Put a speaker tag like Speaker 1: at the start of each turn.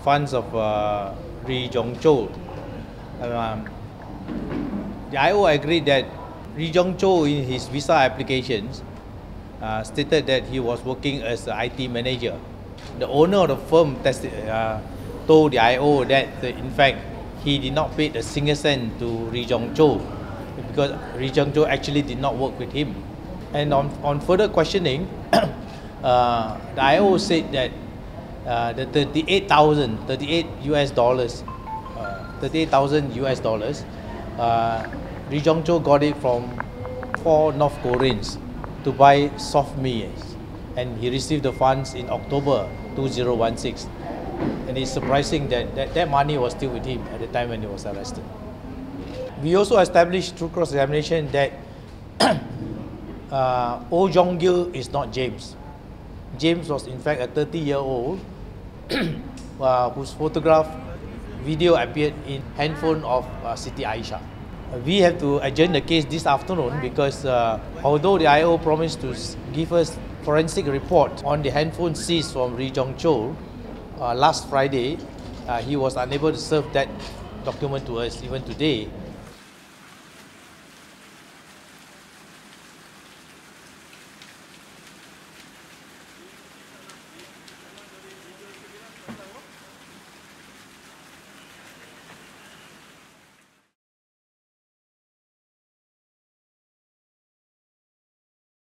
Speaker 1: funds of Ri Jong Chol. The IO agreed that Ri Jong Chol in his visa applications stated that he was working as an IT manager. The owner of the firm told the IO that in fact he did not pay a single cent to Ri Jong Chol because Ri Jong Chol actually did not work with him. And on further questioning, the IO said that the $38,000 US, Ri Jong Chol got it from 4 North Koreans to buy soft meals, and he received the funds in October 2016. And it's surprising that money was still with him at the time when he was arrested. We also established through cross-examination that Oh Jong-gil is not James. James was in fact a 30-year-old whose photograph video appeared in handphone of Siti Aishah. We have to adjourn the case this afternoon because although the IO promised to give us forensic report on the handphone seized from Ri Jong Chol last Friday, he was unable to serve that document to us even today.